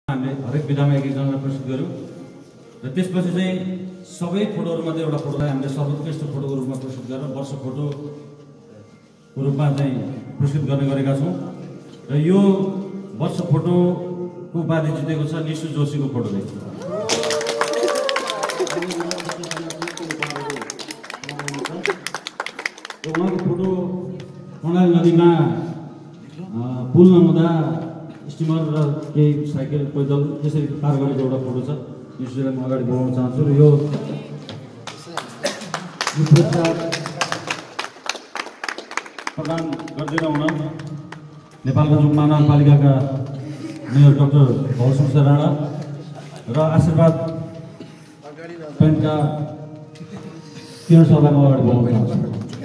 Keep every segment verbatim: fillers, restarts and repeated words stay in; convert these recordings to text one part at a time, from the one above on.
हामीले हरेक विधामा एक एकजनालाई प्रस्तुत गर्यौँ र त्यसपछि चाहिँ सबै फोटोहरूमध्ये एउटा फोटोलाई हामीले सर्वोत्कृष्ट फोटोको रूपमा प्रस्तुत गरेर वर्ष फोटोको रूपमा चाहिँ पुरस्कृत गर्ने गरेका छौँ र यो वर्ष फोटोको उपाधि जितेको छ निशु जोशीको फोटोले। उहाँको फोटो कर्णाली नदीमा पुल नहुँदा स्टिमर र केही साइकल पैदल त्यसरी पार गरेको एउटा फोटो छ। निशुलाई म अगाडि बढाउन चाहन्छु र यो पुरस्कार प्रदान गर्दै हुन नेपालगञ्ज उपमहानगरपालिकाका मेयर डाक्टर भवशंकर राणा र आशीर्वाद पेन्टका किरण सरलाई म अगाडि बढाउन चाहन्छु।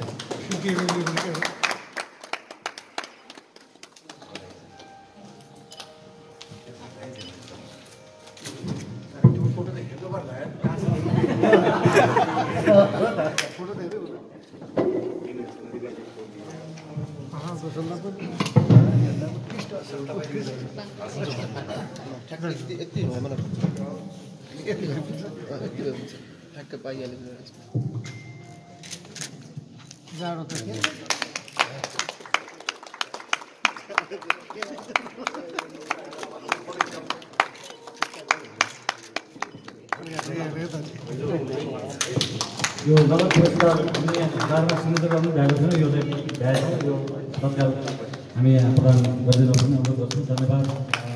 यो गलत पुरस्कार हामी बारमा सिद्ध गर्नु भ्याएको छैन। यो चाहिँ भ्याएको यो तत्काल हामी यहाँ प्रदान गरिदिनु पनि अनुरोध गर्छौँ। धन्यवाद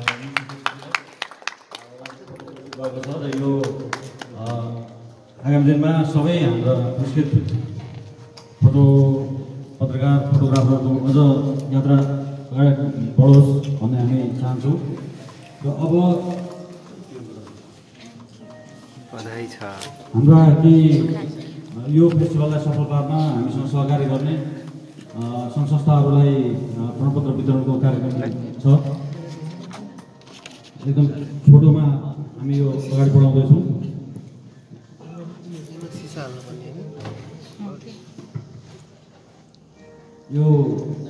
गएको छ र यो आगामी दिनमा सबै हाम्रा पुरस्कृत फोटो पत्रकार फोटोग्राफरको अझ यात्रा अगाडि बढोस् भन्ने हामी चाहन्छौँ। र अब बधाई छ हाम्रा कि यो फेस्टिभललाई सफल पार्न हामीसँग सहकारी गर्ने सङ्घ संस्थाहरूलाई प्रमाणपत्र वितरणको कार्यक्रम छ। एकदम छोटोमा हामी यो अगाडि बढाउँदैछौँ। यो